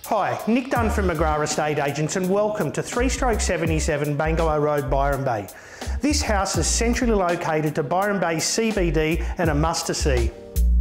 Hi, Nick Dunn from McGrath Estate Agents and welcome to 3/77 Bangalow Road, Byron Bay. This house is centrally located to Byron Bay CBD and a must to see.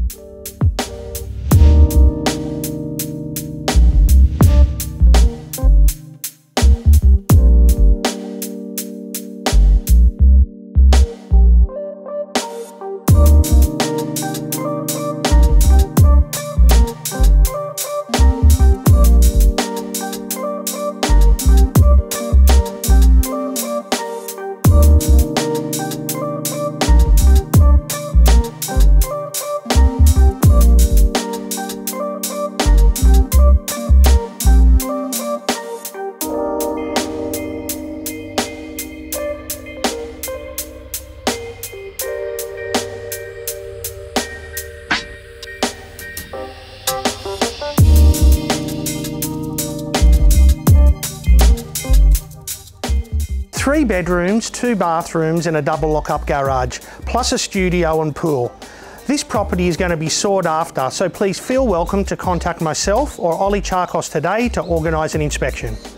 Three bedrooms, 2 bathrooms and a double lock-up garage, plus a studio and pool. This property is going to be sought after, so please feel welcome to contact myself or Ollie Charkos today to organise an inspection.